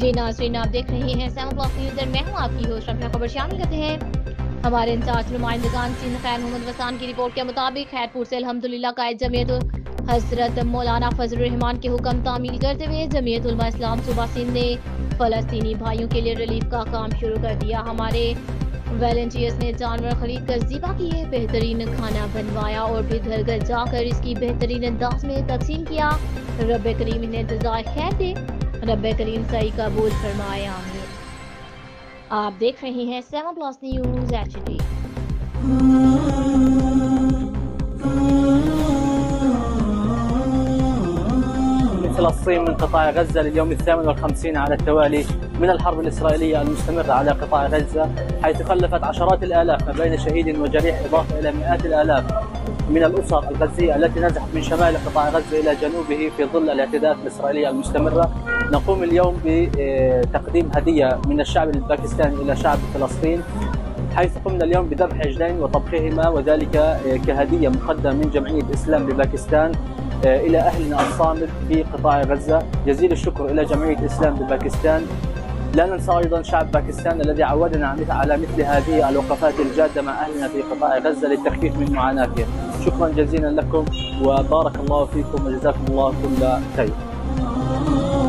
जी नाज़रीन, आप देख रहे हैं 7 ब्लॉक न्यूज़। मैं हूं आपकी होस्ट। अपना खबर शामिल करते हैं। हमारे इंचार्ज नुमाइंदगान सिंध खैर मोहम्मद वसान की रिपोर्ट के मुताबिक खैरपुर से अल्हम्दुलिल्लाह कायद जमीयत हजरत मौलाना फजलुर रहमान के हुक्म तामील करते हुए जमीयत उलमा इस्लाम सूबा सिंध ने फ़लस्तीनी भाइयों के लिए रिलीफ का काम शुरू कर दिया। हमारे वॉलंटियर्स ने जानवर खरीद कर ज़िबा किए, बेहतरीन खाना बनवाया और फिर घर घर जाकर इसकी बेहतरीन अंदाज में तकसीम किया। रब करीम इन्हें जज़ाए खैर दे, रब करीम सही कबूल फरमाए, आमीन। आप देख रहे हैं 7 प्लस न्यूज़ HD। فلسطين من قطاع غزة لليوم 58 على التوالي من الحرب الإسرائيلية المستمرة على قطاع غزة، حيث خلفت عشرات الآلاف ما بين شهيد وجريح، إضافة إلى مئات الآلاف من الأسر الغزية التي نزحت من شمال قطاع غزة إلى جنوبه في ظل الاعتداءات الإسرائيلية المستمرة. نقوم اليوم بتقديم هدية من الشعب الباكستاني إلى شعب فلسطين، حيث قمنا اليوم بذبح عجلين وطبخهما، وذلك كهدية مقدمة من جمعية إسلام بباكستان إلى أهلنا الصامد في قطاع غزة. جزيل الشكر إلى جمعية إسلام بباكستان. لا ننسى أيضا شعب باكستان الذي عودنا على مثل هذه الوقفات الجادة مع أهلنا في قطاع غزة للتخفيف من معاناتهم. شكرا جزيلا لكم وبارك الله فيكم وجزاكم الله كل خير.